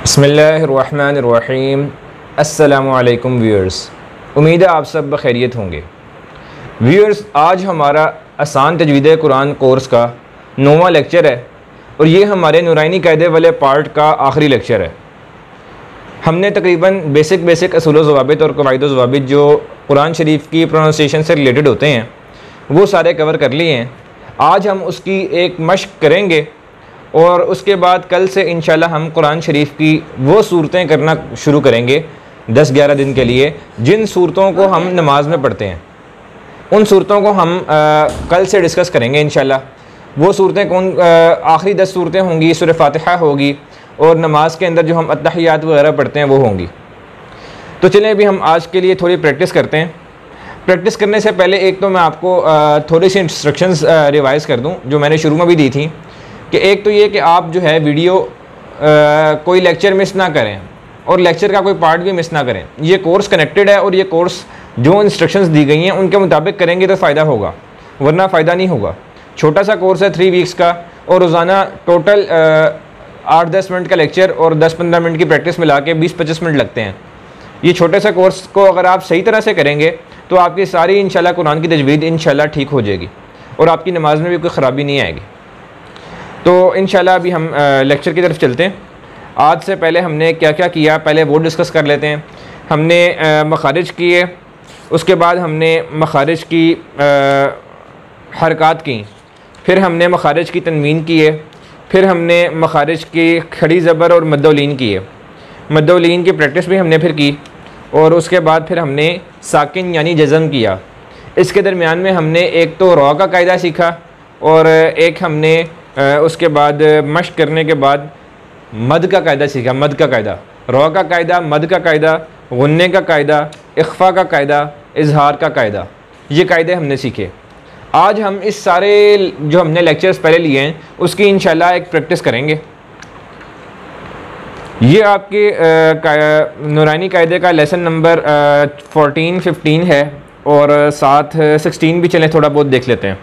बिस्मिल्लाहिर्रहमानिर्रहीम। अस्सलामुअलैकुम व्यूअर्स, उम्मीद है आप सब बखैरियत होंगे। व्यूअर्स, आज हमारा आसान तजवीद कुरान कोर्स का 9वां लेक्चर है और ये हमारे नूरानी कायदे वाले पार्ट का आखिरी लेक्चर है। हमने तकरीबन बेसिक असूल व ज़वाबित और कवाइद व ज़वाबित जो कुरान शरीफ की प्रोनाउंसिएशन से रिलेटेड होते हैं वो सारे कवर कर लिए हैं। आज हम उसकी एक मशक करेंगे और उसके बाद कल से इंशाल्लाह हम कुरान शरीफ की वो सूरतें करना शुरू करेंगे 10-11 दिन के लिए, जिन सूरतों को हम नमाज में पढ़ते हैं। उन सूरतों को हम कल से डिस्कस करेंगे इंशाल्लाह। वो सूरतें कौन आखिरी 10 सूरतें होंगी, सूरह फातिहा होगी और नमाज के अंदर जो हम अत्तहियात वगैरह पढ़ते हैं वो होंगी। तो चलें अभी हम आज के लिए थोड़ी प्रैक्टिस करते हैं। प्रैक्टिस करने से पहले एक तो मैं आपको थोड़ी सी इंस्ट्रक्शंस रिवाइज़ कर दूं जो मैंने शुरू में भी दी थी, कि एक तो ये कि आप जो है वीडियो कोई लेक्चर मिस ना करें और लेक्चर का कोई पार्ट भी मिस ना करें। ये कोर्स कनेक्टेड है और ये कोर्स जो इंस्ट्रक्शंस दी गई हैं उनके मुताबिक करेंगे तो फ़ायदा होगा, वरना फ़ायदा नहीं होगा। छोटा सा कोर्स है 3 वीक्स का और रोज़ाना टोटल 8-10 मिनट का लेक्चर और 10-15 मिनट की प्रैक्टिस मिला के 20-25 मिनट लगते हैं। ये छोटे सा कोर्स को अगर आप सही तरह से करेंगे तो आपकी सारी इंशाल्लाह कुरान की तजवीद इंशाल्लाह ठीक हो जाएगी और आपकी नमाज में भी कोई ख़राबी नहीं आएगी। तो इंशाल्लाह अभी हम लेक्चर की तरफ चलते हैं। आज से पहले हमने क्या क्या किया पहले वो डिस्कस कर लेते हैं। हमने मखारिज किए, उसके बाद हमने मखारिज की हरकत की, फिर हमने मखारिज की तनवीन किए, फिर हमने मखारिज की खड़ी ज़बर और मद्दौलीन किए। मद्दौलीन की प्रैक्टिस भी हमने फिर की और उसके बाद फिर हमने साकिन यानी जज़म किया। इसके दरमियान में हमने एक तो रॉ का कायदा सीखा और एक हमने उसके बाद मश्क करने के बाद मद का कायदा सीखा। मद का कायदा, रॉ का कायदा, मद का कायदा, गुन्ने का कायदा, इख्फा का कायदा, इजहार का कायदा, ये कायदे हमने सीखे। आज हम इस सारे जो हमने लेक्चर्स पहले लिए हैं उसकी इंशाल्लाह एक प्रैक्टिस करेंगे। ये आपके नूरानी कायदे का लेसन नंबर 14-15 है और साथ 16 भी चलें थोड़ा बहुत देख लेते हैं।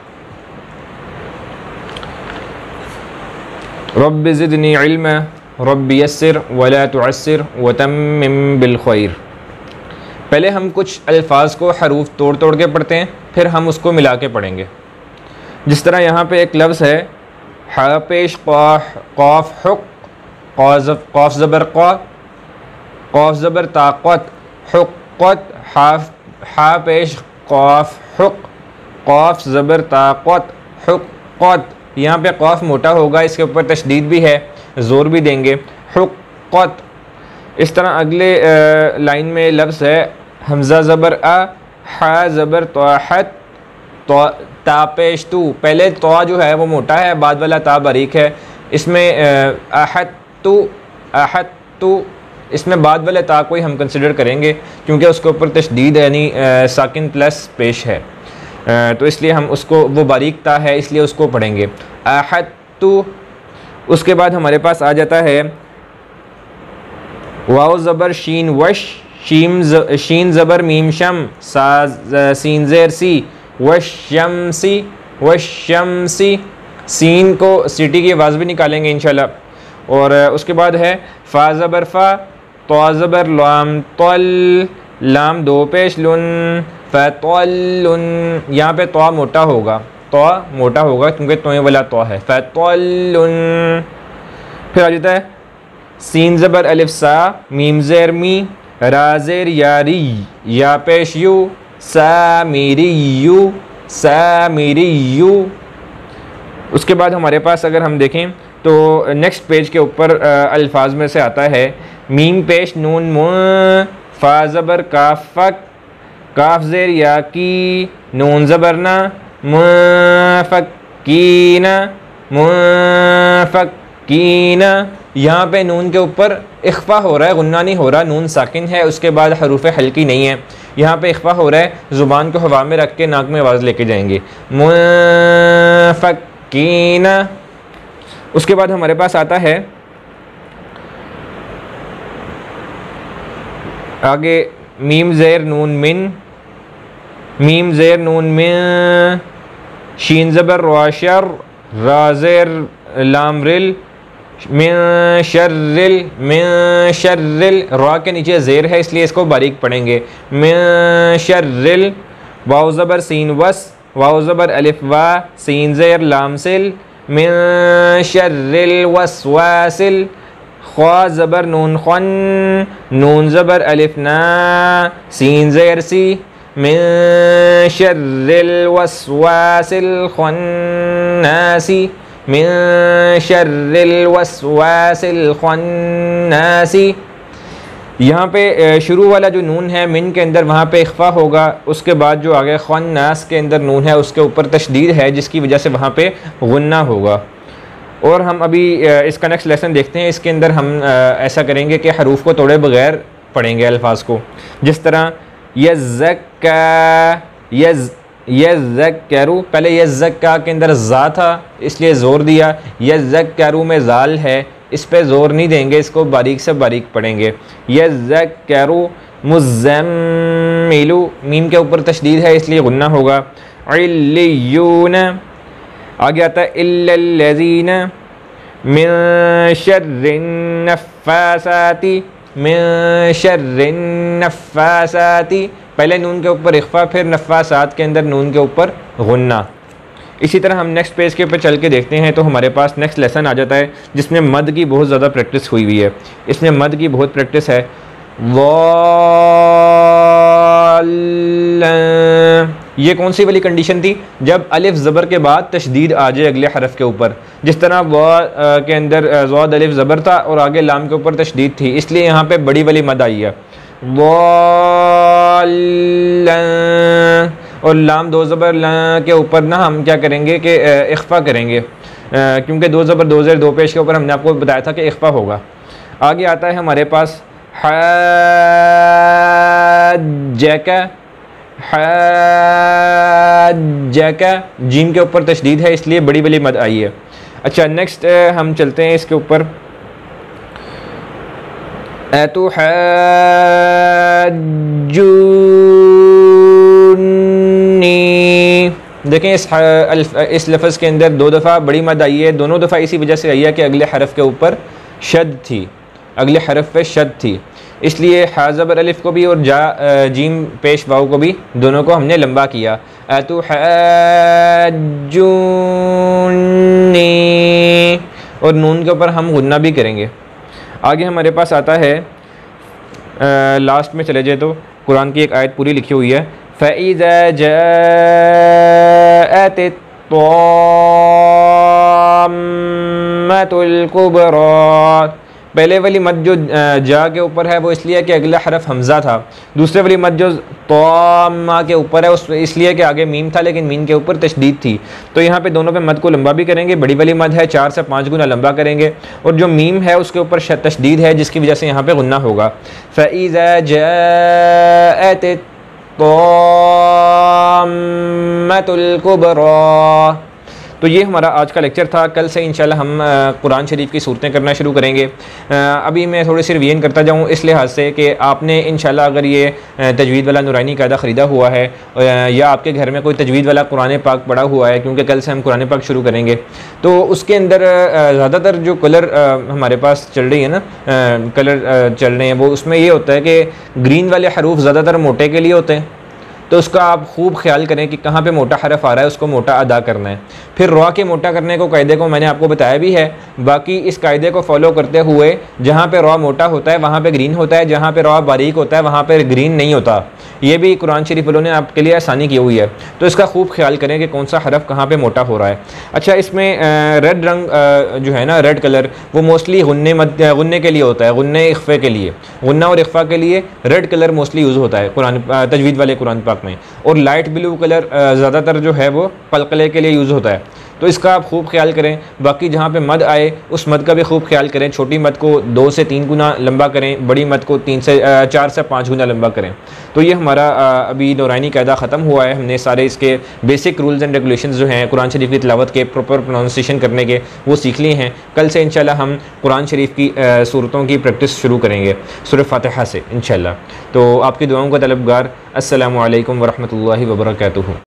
रब्बि ज़िदनी इल्मा रब्बि यस्सिर वला तुअस्सिर वतम्मिम बिल खैर। पहले हम कुछ अल्फाज को हरूफ तोड़ तोड़ के पढ़ते हैं, फिर हम उसको मिला के पढ़ेंगे। जिस तरह यहाँ पे एक लफ्ज़ है हा पेश क़ाफ हुक, क़ाफ ज़बर क़ा, क़ाफ ज़बर ताक़त, हुक़्क़त, हा पेश क़ाफ हुक, क़ाफ ज़बर ताक़त, हुक़्क़त। यहाँ पे क़ाफ मोटा होगा, इसके ऊपर तशदीद भी है, ज़ोर भी देंगे, हुक़्क़त। इस तरह अगले लाइन में लफ्ज़ है हमज़ा ज़बर आ, हा ज़बर तौहत, तापेश तू। पहले तौ जो है वो मोटा है, बाद वाला ता बारीक है। इसमें आहत तू, इसमें बाद वाले ता को ही हम कंसिडर करेंगे क्योंकि उसके ऊपर तशदीद यानी साकिन प्लस पेश है, तो इसलिए हम उसको, वो बारीक ता है इसलिए उसको पढ़ेंगे आहत तू। उसके बाद हमारे पास आ जाता है वाव ज़बर शीन वश, शीन ज़बर मीम शम, सा सीन ज़ेर सी, वशमसी, वशमसी। सीन को सीटी की आवाज़ भी निकालेंगे इंशाल्लाह। और उसके बाद है फ़ा ज़बर फ़ा, तौ ज़बर लाम तल, लाम दो पेश लुन, फ़तौलुन। यहाँ पे तौ मोटा होगा, तौ मोटा होगा क्योंकि तोए वाला तौ है, फ़तौलुन। फिर आ जाता है सीन ज़बर अलिफ सा, मीम ज़ेर मी, रा ज़ेर यारी, या पेश यू, सामिरियू, सामिरियू। उसके बाद हमारे पास अगर हम देखें तो नेक्स्ट पेज के ऊपर अल्फाज में से आता है मीम पेश नून मु, फ़ा ज़बर काफ़क, काफ ज़ेर या की, नून ज़बरना, मुफ़क्कीना, मुफ़क्कीना। यहाँ पे नून के ऊपर इख्फा हो रहा है, गुन्ना नहीं हो रहा, नून साकिन है, उसके बाद हरूफ हल्की नहीं है। यहाँ पे इख्फा हो रहा है, ज़ुबान को हवा में रख के नाक में आवाज़ लेके जाएंगे, मुफ़क्कीना। उसके बाद हमारे पास आता है आगे मीम ज़ेर नून मिन, मीम ज़ेर नून मिन, शीन ज़बर राशर, रा ज़ेर लाम रिल, मिन शर्रिल रा के नीचे ज़ेर है इसलिए इसको बारीक पढ़ेंगे। मिन शर्रिल वाव ज़बर सीन वस वाव ज़बर अलिफ वा सीन ज़ेर लाम सिल मिन शर्रिल वसवासिल ख्वा ज़बर नून ख़न नून ज़बर अलिफ ना सीन ज़ेर सी मिन शर्रिल वसवासिल ख़न्नासी मिन शर्रिल वसवासिल ख़न्नासी। यहाँ पे शुरू वाला जो नून है मिन के अंदर वहाँ पे इख्फा होगा, उसके बाद जो आगे ख़न्नास के अंदर नून है उसके ऊपर तशदीद है जिसकी वजह से वहाँ पे गुन्ना होगा। और हम अभी इसका नेक्स्ट लेसन देखते हैं। इसके अंदर हम ऐसा करेंगे कि हरूफ को तोड़े बगैर पढ़ेंगे अल्फाज को, जिस तरह यज़्ज़क्का यज़्ज़क्करू, पहले यज़्ज़क्का के अंदर ज़ा था इसलिए ज़ोर दिया, यज़्ज़क्करू में ज़ाल है इस पे ज़ोर नहीं देंगे, इसको बारीक से बारीक पढ़ेंगे। यज़्ज़क्करू मुज़्ज़म्मिलु मीम के ऊपर तशदीद है इसलिए गुन्ना होगा। इल्लियून आगे आता है इल्लल्लज़ीन मिन शर्रिन नफ़्फ़ासाती मिन शर्रिन नफ़्फ़ासाती, पहले नून के ऊपर इख्फा फिर नफ़्फ़ासात के अंदर नून के ऊपर गुन्ना। इसी तरह हम नेक्स्ट पेज के ऊपर चल के देखते हैं तो हमारे पास नेक्स्ट लेसन आ जाता है जिसमें मद की बहुत ज़्यादा प्रैक्टिस हुई हुई है। इसमें मद की बहुत प्रैक्टिस है। ये कौन सी वाली कंडीशन थी? जब अलिफ ज़बर के बाद तशदीद आ जाए अगले हरफ के ऊपर, जिस तरह व के अंदर ज़ाद अलिफ ज़बर था और आगे लाम के ऊपर तशदीद थी, इसलिए यहाँ पे बड़ी वाली मद आई है। और लाम दो ज़बर के ऊपर ना हम क्या करेंगे कि इख्फा करेंगे, क्योंकि दो ज़बर दो ज़ेर दो पेश के ऊपर हमने आपको बताया था कि इख्फा होगा। आगे आता है हमारे पास हज्जका हज्जका, जीम के ऊपर तशदीद है इसलिए बड़ी बड़ी मद आई है। अच्छा नेक्स्ट हम चलते हैं इसके ऊपर। अतुहज्जुनी, देखें इस लफ्ज़ के अंदर दो दफ़ा बड़ी मद आई है, दोनों दफ़ा इसी वजह से आई है कि अगले हरफ के ऊपर शद थी, अगले हरफ पे शद थी, इसलिए हा ज़बर अलिफ को भी और जीम पेश वाव को भी दोनों को हमने लंबा किया। अतुहज्जुनी और नून के ऊपर हम गुन्ना भी करेंगे। आगे हमारे पास आता है लास्ट में चले जाए तो कुरान की एक आयत पूरी लिखी हुई है। फ़इज़ा जाअतित-तॉम्मतुल कुबरा, पहले वाली मद जो जा के ऊपर है वो इसलिए कि अगला हरफ हमज़ा था, दूसरे वाली मद जो तॉम्मा के ऊपर है उस इसलिए कि आगे मीम था लेकिन मीम के ऊपर तशदीद थी। तो यहाँ पे दोनों पे मद को लंबा भी करेंगे, बड़ी वाली मद है 4 से 5 गुना लंबा करेंगे, और जो मीम है उसके ऊपर तशदीद है जिसकी वजह से यहाँ पे गुन्ना होगा। फ़इज़ा जाअतित-तॉम्मतुल कुबरा। तो ये हमारा आज का लेक्चर था। कल से इंशाल्लाह हम कुरान शरीफ की सूरतें करना शुरू करेंगे। अभी मैं थोड़ी सी रिवीजन करता जाऊँ इस लिहाज से कि आपने इंशाल्लाह अगर ये तजवीद वाला नूरानी कायदा ख़रीदा हुआ है या आपके घर में कोई तजवीद वाला कुरान पाक पढ़ा हुआ है, क्योंकि कल से हम कुरान पाक शुरू करेंगे, तो उसके अंदर ज़्यादातर जो कलर हमारे पास चल रही है ना, कलर चल रहे हैं, वो उसमें ये होता है कि ग्रीन वाले हरूफ ज़्यादातर मोटे के लिए होते हैं, तो उसका आप खूब ख्याल करें कि कहाँ पे मोटा हरफ आ रहा है उसको मोटा अदा करना है। फिर रॉ के मोटा करने को कायदे को मैंने आपको बताया भी है। बाकी इस कायदे को फॉलो करते हुए जहाँ पे रॉ मोटा होता है वहाँ पे ग्रीन होता है, जहाँ पे रॉ बारीक होता है वहाँ पे ग्रीन नहीं होता। ये भी कुरान शरीफ वालों ने आपके लिए आसानी की हुई है, तो इसका खूब ख्याल करें कि कौन सा हरफ कहाँ पे मोटा हो रहा है। अच्छा, इसमें रेड रंग जो है ना, रेड कलर, वो मोस्टली गुन्ने के लिए होता है, गुन्ने इख्फे के लिए, गुन्ना और इख्फा के लिए रेड कलर मोस्टली यूज़ होता है कुरान तजवीद वाले कुरान पाक में, और लाइट ब्लू कलर ज़्यादातर जो है वो पलकले के लिए यूज़ होता है। तो इसका आप खूब ख्याल करें। बाकी जहाँ पे मद आए उस मद का भी खूब ख्याल करें। छोटी मद को 2 से 3 गुना लंबा करें, बड़ी मद को 4 से 5 गुना लंबा करें। तो ये हमारा अभी नूरानी कायदा ख़त्म हुआ है। हमने सारे इसके बेसिक रूल्स एंड रेगुलेशंस जो हैं कुरान शरीफ की तिलावत के प्रॉपर प्रोनाउंसिएशन करने के, वो सीख लिए हैं। कल से इंशाल्लाह हम कुरान शरीफ की सूरतों की प्रैक्टिस शुरू करेंगे सूरह फातिहा से इंशाल्लाह। तो आपकी दुआओं का तलबगार। अस्सलामु अलैकुम वरहमतुल्लाहि वबरकातुहू।